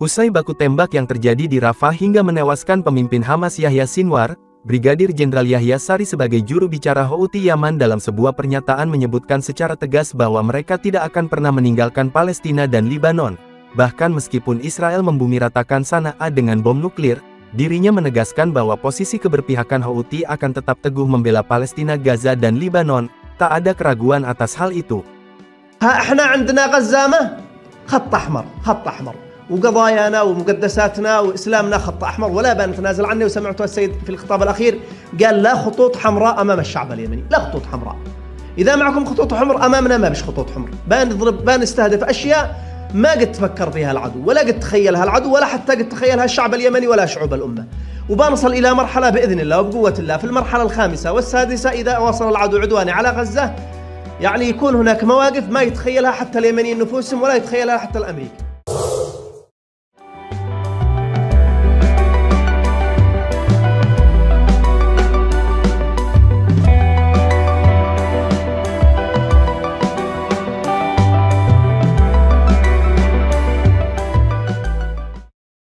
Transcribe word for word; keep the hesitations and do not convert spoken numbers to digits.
Usai baku tembak yang terjadi di Rafah hingga menewaskan pemimpin Hamas Yahya Sinwar, Brigadir Jenderal Yahya Sari sebagai juru bicara Houthi Yaman dalam sebuah pernyataan menyebutkan secara tegas bahwa mereka tidak akan pernah meninggalkan Palestina dan Libanon. Bahkan meskipun Israel membumi ratakan Sanaa dengan bom nuklir, dirinya menegaskan bahwa posisi keberpihakan Houthi akan tetap teguh membela Palestina, Gaza dan Libanon. Tak ada keraguan atas hal itu. احنا عندنا غزة ما خط أحمر خط أحمر وقضايانا ومقدساتنا وإسلامنا خط أحمر ولا بنتنازل عنه. وسمعت السيد في الخطاب الأخير قال لا خطوط حمراء أمام الشعب اليمني، لا خطوط حمراء. إذا معكم خطوط حمر أمامنا ما بش خطوط حمر، بنضرب بنستهدف أشياء ما قد تفكر فيها العدو ولا قد تخيلها العدو ولا حتى قد تخيلها الشعب اليمني ولا شعوب الأمة. وبنصل إلى مرحلة بإذن الله وبقوة الله في المرحلة الخامسة والسادسة إذا وصل العدو عدواني على غزة، يعني يكون هناك مواقف ما يتخيلها حتى اليمنيين نفوسهم ولا يتخيلها حتى الأمريكي.